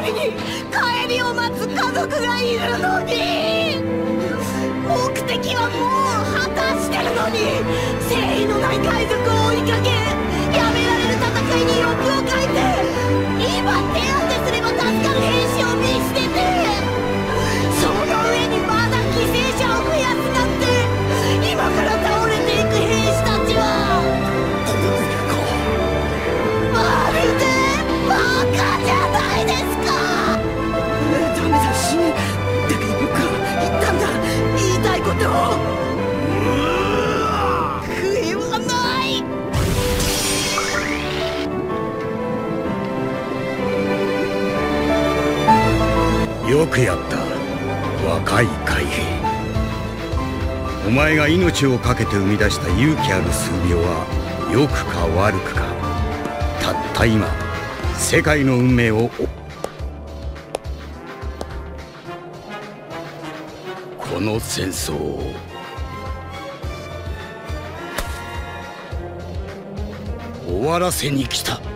りに帰りを待つ家族がいるのに、目的はもう果たしてるのに、誠意のない海賊を追いかけ、やめられる戦いに欲をかいて、今手当てすれば助かる兵士を見捨てて、その上にまだ犠牲者を増やすなんて、今から倒れていく兵士たちはまるでバカじゃないですか。ダメだ、死ね。だけど僕は言ったんだ、言いたいことを。悔いはない。 よくやった、若い海兵。お前が命を懸けて生み出した勇気ある数秒は良くか悪くか、たった今世界の運命をこの戦争を終わらせに来た。